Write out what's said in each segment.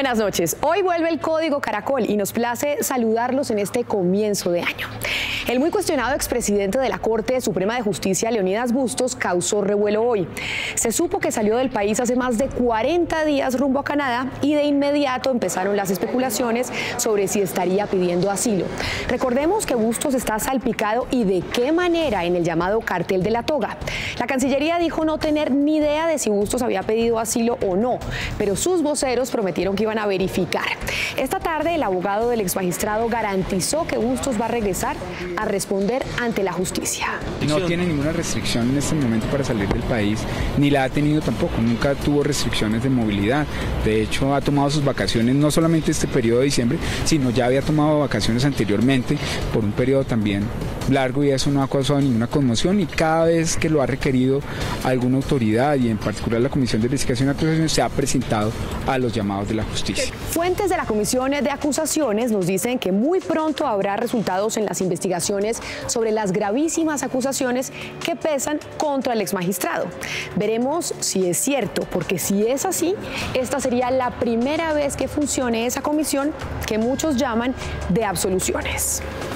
Buenas noches. Hoy vuelve el Código Caracol y nos place saludarlos en este comienzo de año. El muy cuestionado expresidente de la Corte Suprema de Justicia, Leonidas Bustos, causó revuelo hoy. Se supo que salió del país hace más de 40 días rumbo a Canadá y de inmediato empezaron las especulaciones sobre si estaría pidiendo asilo. Recordemos que Bustos está salpicado y de qué manera en el llamado cartel de la toga. La Cancillería dijo no tener ni idea de si Bustos había pedido asilo o no, pero sus voceros prometieron que iban a verificar. Esta tarde el abogado del exmagistrado garantizó que Bustos va a regresar a responder ante la justicia. No tiene ninguna restricción en este momento para salir del país, ni la ha tenido tampoco, nunca tuvo restricciones de movilidad. De hecho, ha tomado sus vacaciones no solamente este periodo de diciembre, sino ya había tomado vacaciones anteriormente por un periodo también largo y eso no ha causado ninguna conmoción, y cada vez que lo ha requerido alguna autoridad y en particular la Comisión de Investigación y Acusación se ha presentado a los llamados de la justicia. Fuentes de la Comisión de Acusaciones nos dicen que muy pronto habrá resultados en las investigaciones sobre las gravísimas acusaciones que pesan contra el exmagistrado. Veremos si es cierto, porque si es así, esta sería la primera vez que funcione esa comisión que muchos llaman de absoluciones.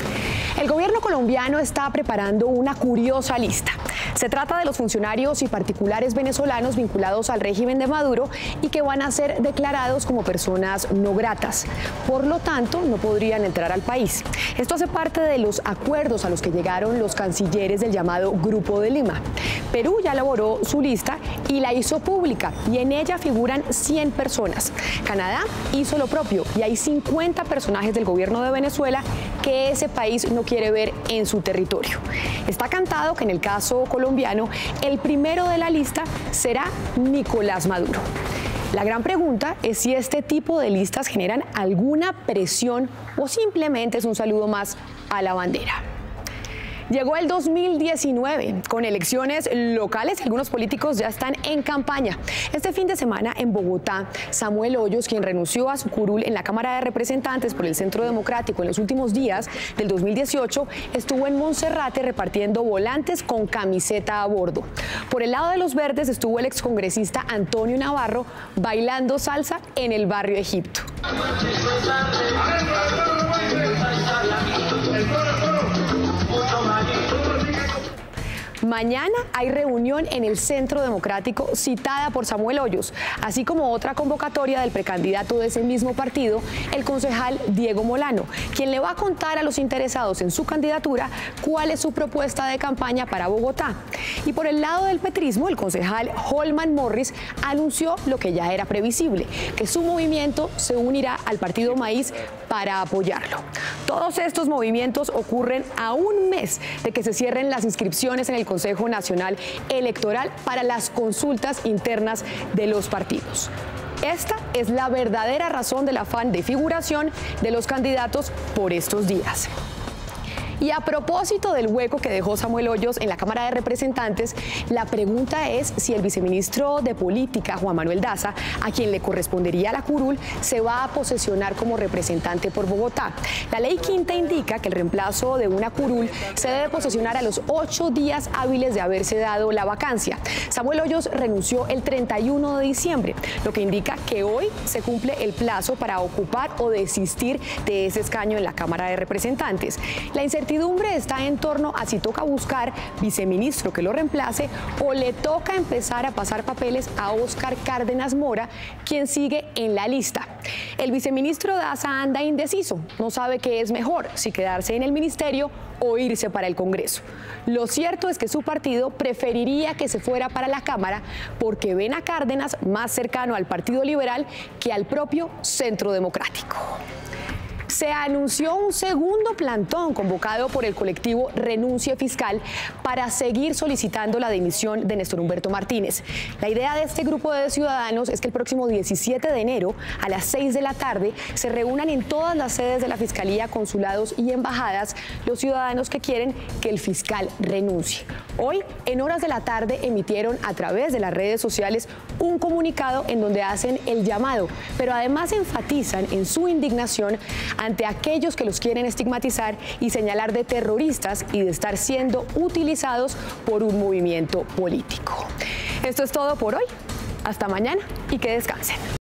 El gobierno colombiano está preparando una curiosa lista. Se trata de los funcionarios y particulares venezolanos vinculados al régimen de Maduro y que van a ser declarados como personas no gratas. Por lo tanto, no podrían entrar al país. Esto hace parte de los acuerdos a los que llegaron los cancilleres del llamado Grupo de Lima. Perú ya elaboró su lista y la hizo pública, y en ella figuran 100 personas. Canadá hizo lo propio y hay 50 personajes del gobierno de Venezuela que ese país no quiere ver en su territorio. Está cantado que en el caso colombiano, el primero de la lista será Nicolás Maduro. La gran pregunta es si este tipo de listas generan alguna presión o simplemente es un saludo más a la bandera. Llegó el 2019, con elecciones locales, algunos políticos ya están en campaña. Este fin de semana en Bogotá, Samuel Hoyos, quien renunció a su curul en la Cámara de Representantes por el Centro Democrático en los últimos días del 2018, estuvo en Monserrate repartiendo volantes con camiseta a bordo. Por el lado de los verdes estuvo el excongresista Antonio Navarro bailando salsa en el barrio Egipto. Mañana hay reunión en el Centro Democrático citada por Samuel Hoyos, así como otra convocatoria del precandidato de ese mismo partido, el concejal Diego Molano, quien le va a contar a los interesados en su candidatura cuál es su propuesta de campaña para Bogotá. Y por el lado del petrismo, el concejal Holman Morris anunció lo que ya era previsible, que su movimiento se unirá al Partido Maíz para apoyarlo. Todos estos movimientos ocurren a un mes de que se cierren las inscripciones en el Consejo Nacional Electoral para las consultas internas de los partidos. Esta es la verdadera razón del afán de figuración de los candidatos por estos días. Y a propósito del hueco que dejó Samuel Hoyos en la Cámara de Representantes, la pregunta es si el viceministro de Política, Juan Manuel Daza, a quien le correspondería la curul, se va a posesionar como representante por Bogotá. La ley quinta indica que el reemplazo de una curul se debe posesionar a los 8 días hábiles de haberse dado la vacancia. Samuel Hoyos renunció el 31 de diciembre, lo que indica que hoy se cumple el plazo para ocupar o desistir de ese escaño en la Cámara de Representantes. La incertidumbre está en torno a si toca buscar viceministro que lo reemplace o le toca empezar a pasar papeles a Óscar Cárdenas Mora, quien sigue en la lista. El viceministro Daza anda indeciso, no sabe qué es mejor, si quedarse en el ministerio o irse para el Congreso. Lo cierto es que su partido preferiría que se fuera para la Cámara porque ven a Cárdenas más cercano al Partido Liberal que al propio Centro Democrático. Se anunció un segundo plantón convocado por el colectivo Renuncie Fiscal para seguir solicitando la dimisión de Néstor Humberto Martínez. La idea de este grupo de ciudadanos es que el próximo 17 de enero a las 6 de la tarde se reúnan en todas las sedes de la Fiscalía, consulados y embajadas los ciudadanos que quieren que el fiscal renuncie. Hoy, en horas de la tarde, emitieron a través de las redes sociales un comunicado en donde hacen el llamado, pero además enfatizan en su indignación ante aquellos que los quieren estigmatizar y señalar de terroristas y de estar siendo utilizados por un movimiento político. Esto es todo por hoy. Hasta mañana y que descansen.